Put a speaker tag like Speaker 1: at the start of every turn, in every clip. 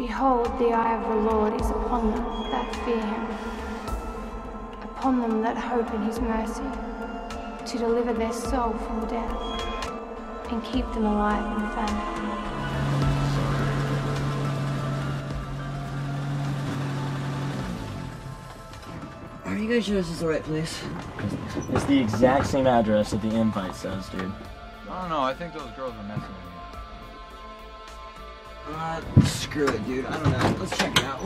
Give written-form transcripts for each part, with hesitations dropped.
Speaker 1: Behold, the eye of the Lord is upon them that fear him, upon them that hope in his mercy, to deliver their soul from death, and keep them alive in famine.
Speaker 2: Are you guys sure this is the right place?
Speaker 3: It's the exact same address that the invite says, dude.
Speaker 4: I don't know, I think those girls are messing with me.
Speaker 2: Screw it, dude. I don't know. Let's check it out.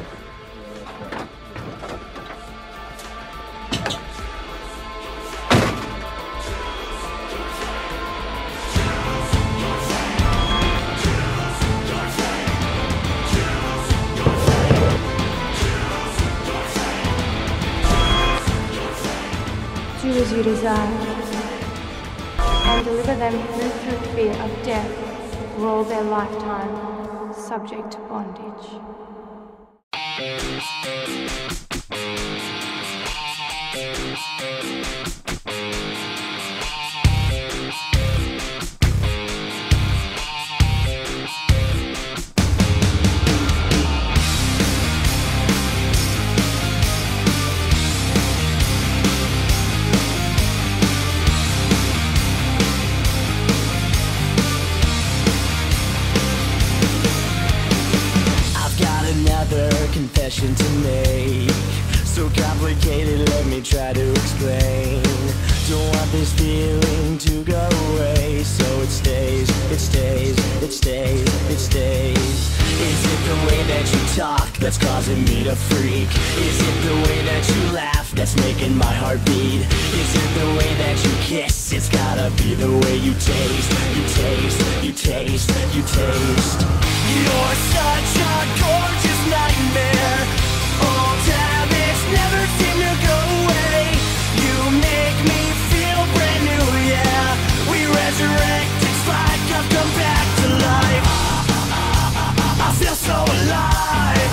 Speaker 1: Do as you desire, and deliver them through fear of death for all their lifetime, subject to bondage.
Speaker 5: Confession to make, so complicated, let me try to explain. Don't want this feeling to go away, so it stays, it stays, it stays, it stays. Is it the way that you talk that's causing me to freak? Is it the way that you laugh that's making my heart beat? Is it the way that you kiss? It's gotta be the way you taste, you taste, you taste, you taste. You're such a gorgeous nightmare. Old habits never seem to go away. You make me feel brand new, yeah. We resurrect, it's like I've come back to life. I feel so alive.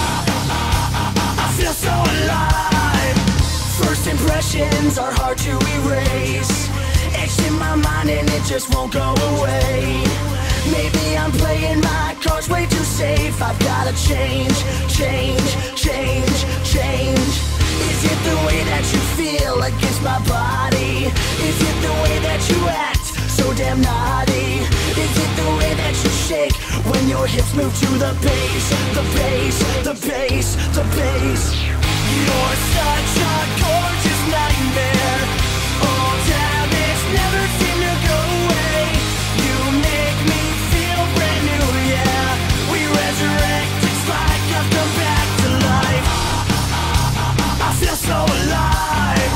Speaker 5: I feel so alive. First impressions are hard to erase. Etched in my mind and it just won't go away. Maybe I'm playing my cards way too safe. I've gotta change, change, change, change. Is it the way that you feel against my body? Is it the way that you act so damn naughty? Is it the way that you shake when your hips move to the bass? The bass, the bass, the bass. You're such a gorgeous nightmare. Old habits never seem to go away. You make me feel brand new, yeah. We resurrect, it's like I've come back to life. I feel so alive.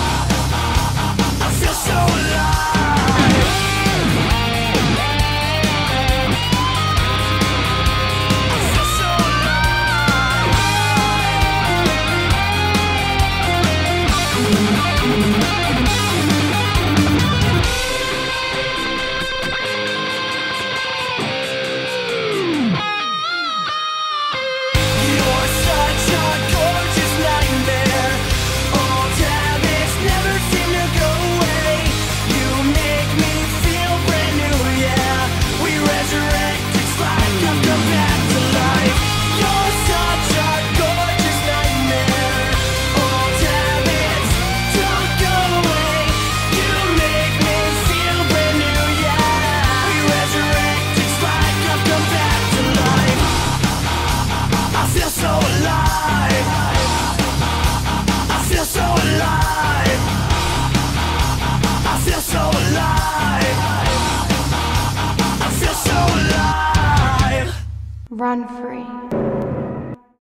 Speaker 5: I feel so alive. I feel so You're such a gorgeous nightmare. Old habits never seem to go away. You make me feel brand new, yeah. We resurrect, it's like I've come back to life. You're such a gorgeous nightmare. Old habits don't go away. You make me feel brand new, yeah. We resurrect, it's like I've come back to life. I feel so alive. I feel so alive. I feel so alive. I feel so alive.
Speaker 1: Run free.